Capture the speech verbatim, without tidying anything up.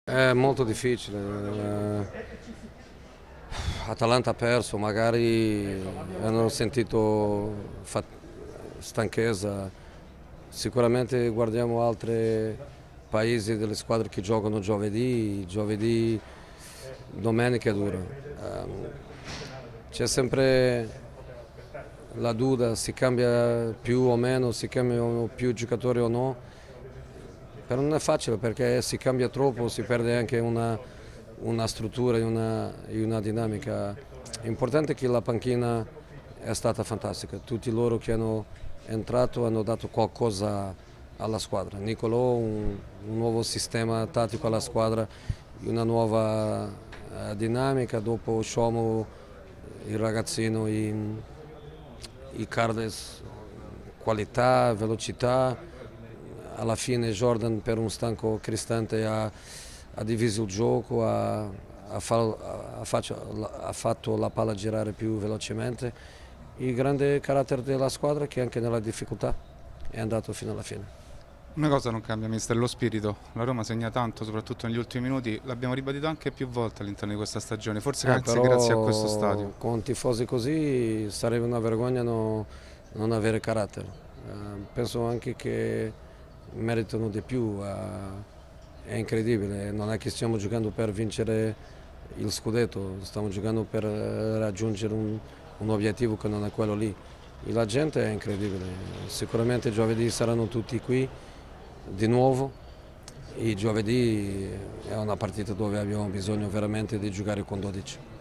È molto difficile. eh, Atalanta ha perso, magari hanno sentito fa- stanchezza. Sicuramente guardiamo altri paesi delle squadre che giocano giovedì, giovedì, domenica è dura. Ehm, C'è sempre la duda, si cambia più o meno, si cambiano più giocatori o no. Però non è facile perché si cambia troppo, si perde anche una, una struttura e una, e una dinamica. L'importante è che la panchina è stata fantastica, tutti loro che hanno entrato hanno dato qualcosa alla squadra. Nicolò un, un nuovo sistema tattico alla squadra, una nuova eh, dinamica, dopo Shomo il ragazzino, i, i Cardes, qualità, velocità, alla fine Jordan per un stanco Cristante ha, ha diviso il gioco, ha, ha, fa, ha, faccio, ha fatto la palla girare più velocemente. Il grande carattere della squadra che anche nella difficoltà è andato fino alla fine. Una cosa non cambia, mister, lo spirito. La Roma segna tanto, soprattutto negli ultimi minuti, l'abbiamo ribadito anche più volte all'interno di questa stagione, forse Eh, anche grazie a questo però stadio. con tifosi così sarebbe una vergogna no- non avere carattere. Eh, penso anche che meritano di più, eh, è incredibile, non è che stiamo giocando per vincere il scudetto, stiamo giocando per eh, raggiungere un, un obiettivo che non è quello lì. E la gente è incredibile, sicuramente giovedì saranno tutti qui di nuovo. E giovedì è una partita dove abbiamo bisogno veramente di giocare con dodici.